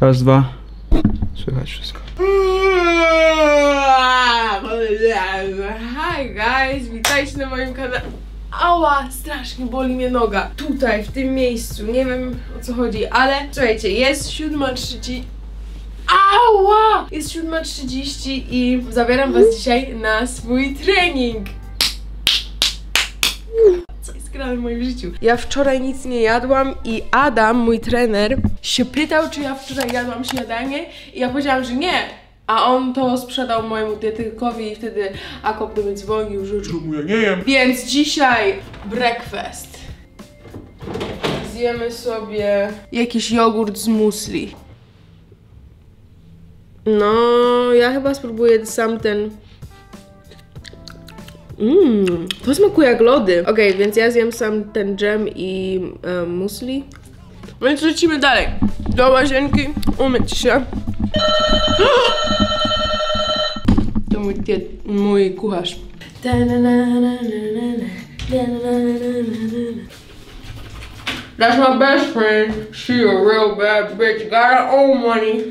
Raz, dwa. Słychać wszystko. Hi guys, witajcie na moim kanale. Ała, strasznie boli mnie noga. Tutaj, w tym miejscu, nie wiem o co chodzi, ale słuchajcie, jest 7:30. Ała! Jest 7:30 i zabieram was dzisiaj na swój trening. Co jest grane w moim życiu? Ja wczoraj nic nie jadłam i Adam, mój trener, się pytał, czy ja wczoraj jadłam śniadanie i ja powiedziałam, że nie. A on to sprzedał mojemu dietetykowi i wtedy Akop do mnie dzwonił, że czemu ja nie jem. Więc dzisiaj breakfast. Zjemy sobie jakiś jogurt z musli. No, ja chyba spróbuję sam ten... to smakuje jak lody. Okej, więc ja zjem sam ten dżem i musli. Więc lecimy dalej. Do łazienki, umyć się. To mój kucharz. That's my best friend. She a real bad bitch. Got her own money.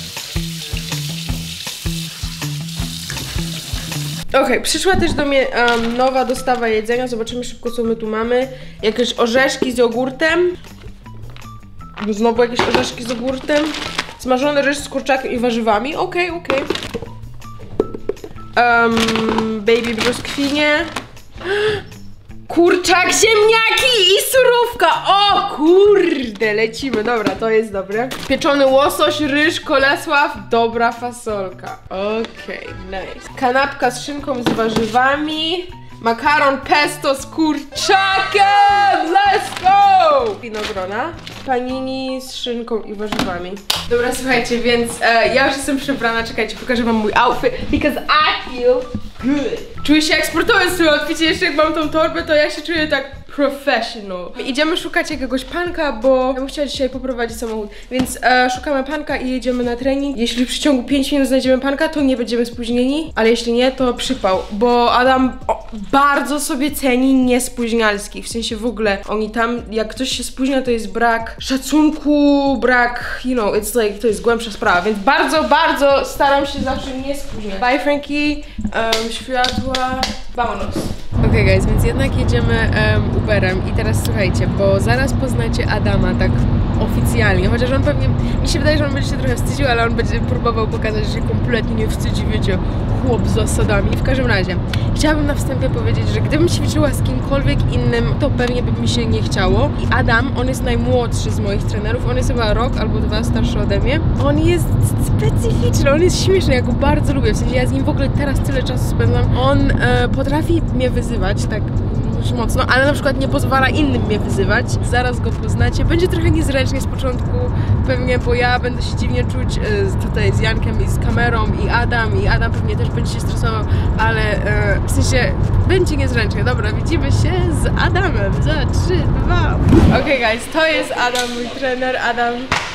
Okej, przyszła też do mnie nowa dostawa jedzenia. Zobaczymy szybko, co my tu mamy. Jakieś orzeszki z jogurtem. Znowu jakieś orzeszki z jogurtem. Smażony ryż z kurczakiem i warzywami. Okej. Baby brzoskwinie. Kurczak, ziemniaki i surówka. O kurde, lecimy. Dobra, to jest dobre. Pieczony łosoś, ryż, kolesław, dobra fasolka. Okej, nice. Kanapka z szynką i z warzywami. Makaron pesto z kurczakiem! Let's go! Winogrona. Panini z szynką i warzywami. Dobra, słuchajcie, więc ja już jestem przebrana. Czekajcie, pokażę wam mój outfit. Because I feel good. Czuję się jak sportowiec w tym outficie. Jeszcze jak mam tą torbę, to ja się czuję tak professional. Idziemy szukać jakiegoś panka, bo ja bym chciała dzisiaj poprowadzić samochód. Więc szukamy panka i jedziemy na trening. Jeśli w przeciągu 5 minut znajdziemy panka, to nie będziemy spóźnieni. Ale jeśli nie, to przypał. Bo Adam bardzo sobie ceni niespóźnialskich. W sensie w ogóle oni tam, jak ktoś się spóźnia, to jest brak szacunku, brak, you know, it's like, to jest głębsza sprawa. Więc bardzo staram się zawsze nie spóźniać. Bye Frankie, światła, vámonos. Okej, guys, więc jednak jedziemy Uberem i teraz słuchajcie, bo zaraz poznacie Adama tak oficjalnie, chociaż on pewnie, mi się wydaje, że on będzie się trochę wstydził, ale on będzie próbował pokazać, że się kompletnie nie wstydzi, wiecie, chłop z zasadami. W każdym razie, chciałabym na wstępie powiedzieć, że gdybym ćwiczyła z kimkolwiek innym, to pewnie by mi się nie chciało. I Adam, on jest najmłodszy z moich trenerów, on jest chyba rok albo 2 starszy ode mnie. On jest specyficzny, on jest śmieszny, ja go bardzo lubię, w sensie ja z nim w ogóle teraz tyle czasu spędzam. On potrafi mnie wyzywać, tak mocno, ale na przykład nie pozwala innym mnie wyzywać. Zaraz go poznacie. Będzie trochę niezręcznie z początku, pewnie, bo ja będę się dziwnie czuć tutaj z Jankiem i z kamerą i Adam pewnie też będzie się stresował, ale w sensie będzie niezręcznie. Dobra, widzimy się z Adamem za 3, 2. Okej, guys, to jest Adam, mój trener. Adam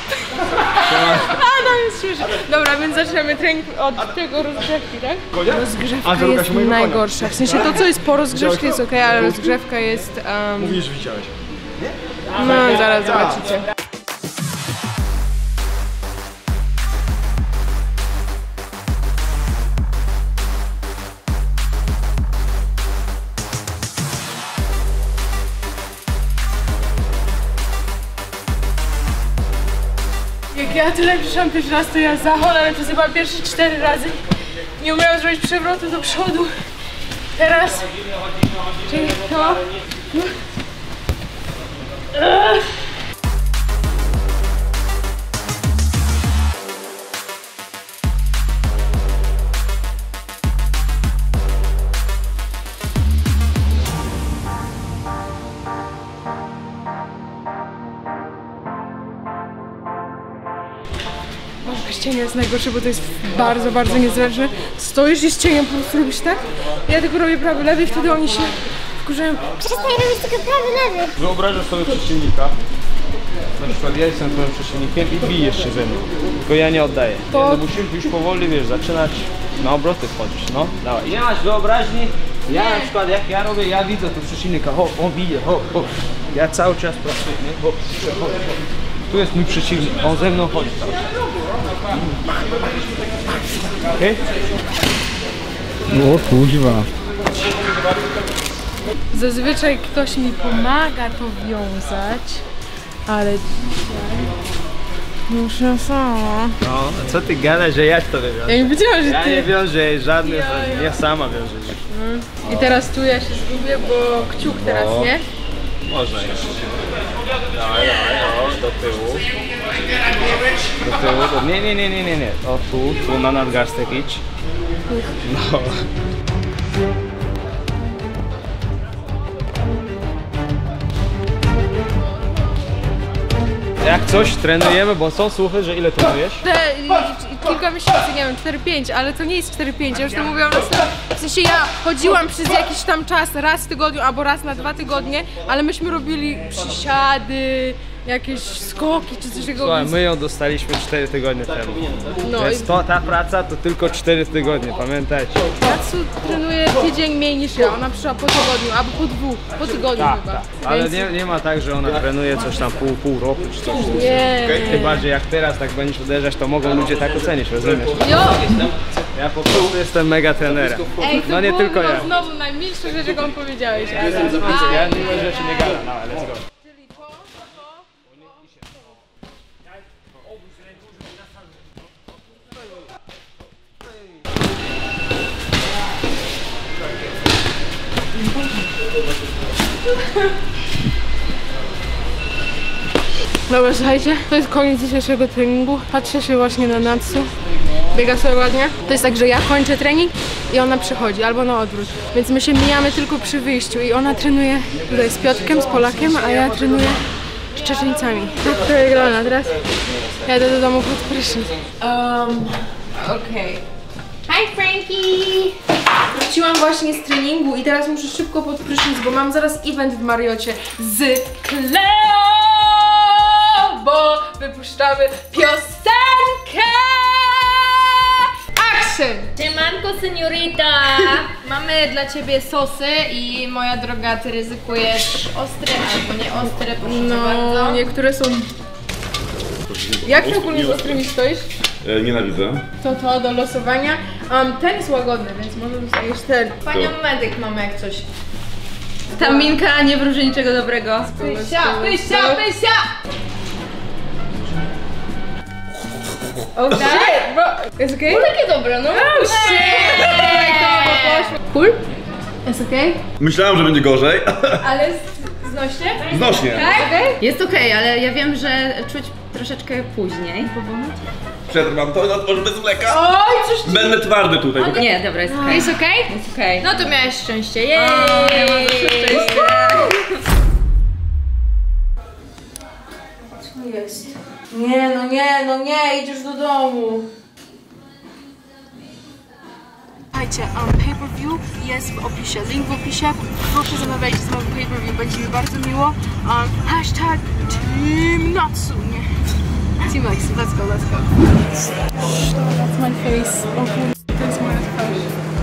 jest śmieszny. Dobra, więc zaczynamy trening od tego rozgrzewki, tak? Rozgrzewka jest najgorsza. W sensie to, co jest po rozgrzewce jest ok, ale rozgrzewka jest... Mówisz, że widziałeś. No, zaraz zobaczycie. Jak ja tyle przyszłam pierwszy raz, to ja ale to chyba pierwsze 4 razy. Nie umiałam zrobić przewrotu do przodu. Teraz... Czyli to... Cienie jest najgorsze, bo to jest bardzo niezręczne. Stoisz i z cieniem po prostu robisz tak. Ja tylko robię prawy, lewy i wtedy oni się wkurzają. Przestań robić tylko prawy, lewy. Wyobrażasz sobie przeciwnika. Na przykład ja jestem twoim przeciwnikiem i bijesz się ze mną. Tylko ja nie oddaję. No musisz już powoli, wiesz, zaczynać na obroty wchodzić, no. Dawaj. Nie masz wyobraźni? Ja na przykład jak ja robię, ja widzę tu przeciwnika, hop, on bije, hop, hop. Ja cały czas pracuję, nie? Hop, hop, hop. Tu jest mój przeciwnik, on ze mną chodzi cały czas. Okej? O kurwa. Zazwyczaj ktoś mi pomaga to wiązać, ale dzisiaj muszę sama. No, a co ty gadasz, że ja to wywiążę? Ja nie wiedziałam, że Ja ty... nie wiążę żadnych, Ja. ja sama wiążę. I teraz tu ja się zgubię, bo kciuk teraz, No. nie? Można jeszcze. Dawaj, o, do tyłu. Do tyłu, nie. O, tu na nadgarstek idź. No. Jak coś trenujemy, bo są słuchy, że ile trenujesz? Kilka miesięcy, nie wiem, 4-5, ale to nie jest 4-5, ja już to mówiłam na stole. W sensie ja chodziłam przez jakiś tam czas, raz w tygodniu albo raz na 2 tygodnie, ale myśmy robili przysiady, jakieś skoki czy coś takiego. Słuchaj, my ją dostaliśmy 4 tygodnie temu. No Więc ta praca to tylko 4 tygodnie, pamiętajcie. Natsu trenuje tydzień mniej niż ja, ona przyszła po tygodniu, albo po tygodniu chyba. Tak. Ale Więc- nie ma tak, że ona trenuje coś tam pół roku czy coś. Nie. Chyba, że jak teraz tak będziesz uderzać, to mogą ludzie tak ocenić, rozumiesz? Jo! Ja po prostu jestem mega trenerem. Ej, to No nie było tylko ja. znowu najmilsze rzeczy, jaką powiedziałeś. Ja miłe rzeczy nie gadam, no let's go. Dobra, słuchajcie, to jest koniec dzisiejszego treningu. Patrzę się właśnie na Natsu. Biega sobie ładnie. To jest tak, że ja kończę trening i ona przychodzi, albo na odwrót. Więc my się mijamy tylko przy wyjściu i ona trenuje tutaj z Piotrkiem, z Polakiem, a ja trenuję z Czeczeńcami. Tak to wygląda. Teraz jadę do domu pod prysznic. Okej. Hi, Frankie! Wróciłam właśnie z treningu i teraz muszę szybko pod prysznic, bo mam zaraz event w Mariocie z Cleo, bo wypuszczamy piosenkę! Action! Siemanko, seniorita! Mamy dla ciebie sosy i moja droga, ty ryzykujesz ostre albo nie ostre, proszę cię bardzo. No, niektóre są... Jak ty ogólnie z ostrymi stoisz? Nienawidzę. To do losowania. Ten jest łagodny, więc może dostaniesz ten. Panią medyk mamy jak coś. Ta minka nie wróży niczego dobrego. Pysia! Okay, bro. Jest okej? Takie dobre, no. Cool? Jest okej? Myślałem, że będzie gorzej. Ale znośnie? Znośnie. Tak? Jest okej, ale ja wiem, że czuć troszeczkę później. Przetrwam to, może bez mleka. Oj, coś ci... Będę twardy tutaj. Nie, dobra, jest okej. Jest okej? Jest okej. No to miałeś szczęście. Jej! Ja mam zawsze szczęście. Co jest? Nie, idziesz do domu. Słuchajcie, pay-per-view jest w opisie, link w opisie. Proszę zamawiajcie z nami pay-per-view, będzie mi bardzo miło. Hashtag Team Natsu, nie? Team Lex, let's go. That's my face. O kurde, to jest moja twarz.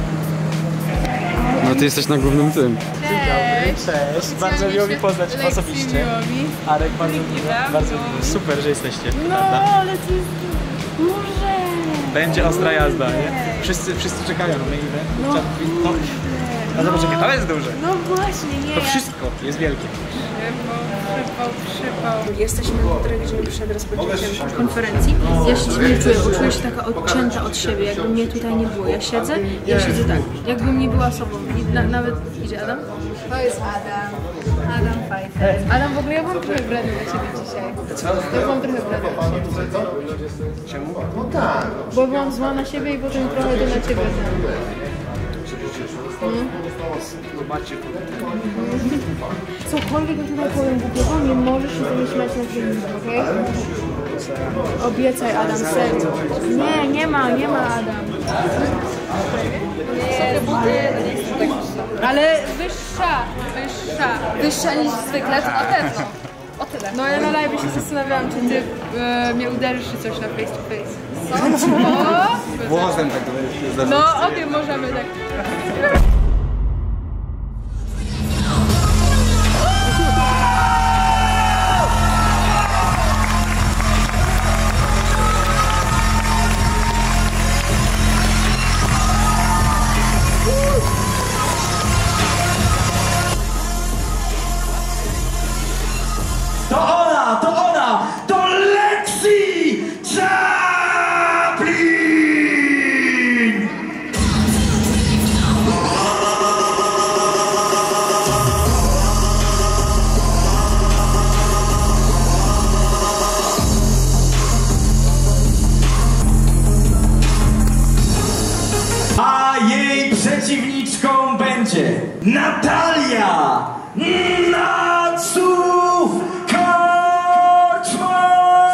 No ty jesteś na głównym tym. Cześć, bardzo miło mi poznać osobiście. Arek, bardzo super, że jesteście. No, ale to jest duże. Będzie ostra jazda, nie? Wszyscy czekają na main event. No zobacz, jakie to jest duże. No właśnie, nie. To wszystko jest wielkie. Przypał. Jesteśmy półtorej godziny przed rozpoczęciem konferencji. Ja się dziwnie czuję, bo czuję się taka odcięta od siebie, jakby mnie tutaj nie było. Ja siedzę tak, jakbym nie była sobą. I nawet idzie Adam? To jest Adam. Adam Pfeiffer. Adam, w ogóle ja mam trochę bredy na ciebie dzisiaj. Co? Ja mam trochę bredy na ciebie. Czemu? Bo byłam zła na siebie i potem trochę to na ciebie. Cokolwiek tutaj powiem głupiego, nie możesz się nie śmiać na filmie, okej? Obiecaj, Adam, serio. Nie ma Adam. Ale wyższa niż zwykle, to na pewno. O tyle. No ja na live się zastanawiałam, czy ty mnie uderzysz czy coś na face to face. Co? Włosem tak No okej, możemy tak. przeciwniczką będzie Natalia Naców Kaczmarczyk!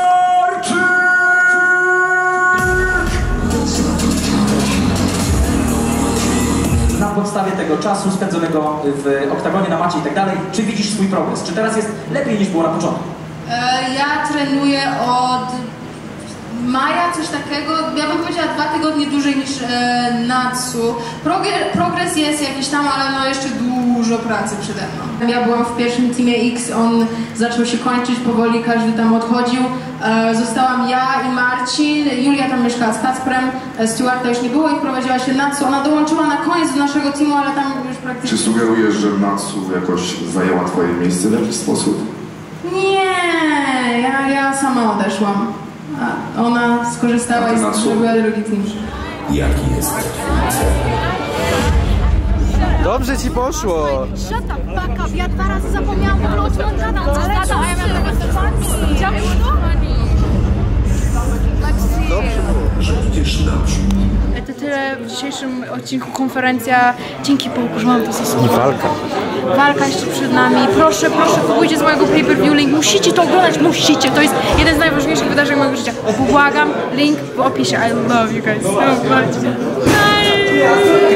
Na podstawie tego czasu spędzonego w oktagonie, na macie i tak dalej, czy widzisz swój progres? Czy teraz jest lepiej niż było na początku? Ja trenuję od maja, coś takiego. Ja bym powiedziała 2 tygodnie dłużej niż Natsu. Progres jest jakiś tam, ale no jeszcze dużo pracy przede mną. Ja byłam w pierwszym teamie X, on zaczął się kończyć powoli, każdy tam odchodził. Zostałam ja i Marcin, Julia tam mieszkała z Kacprem, Stuarta już nie było i wprowadziła się Natsu. Ona dołączyła na koniec do naszego teamu, ale tam już praktycznie... Czy sugerujesz, że Natsu jakoś zajęła twoje miejsce w jakiś sposób? Nie, ja sama odeszłam. A ona skorzystała i zrobiła drugi team. Jaki jest? Dobrze ci poszło! Shut the fuck up, ja 2 razy zapomniałam w ogóle o tym gadam. Ale co? Widziałeś to? To tyle w dzisiejszym odcinku. Konferencja. Dzięki Bogu, że mam to za sobą. Walka. Walka jeszcze przed nami. Proszę, kupujcie z mojego pay-per-view link. Musicie to oglądać, musicie. To jest jeden z najważniejszych wydarzeń mojego życia. Błagam, link w opisie. I love you guys so much. Bye.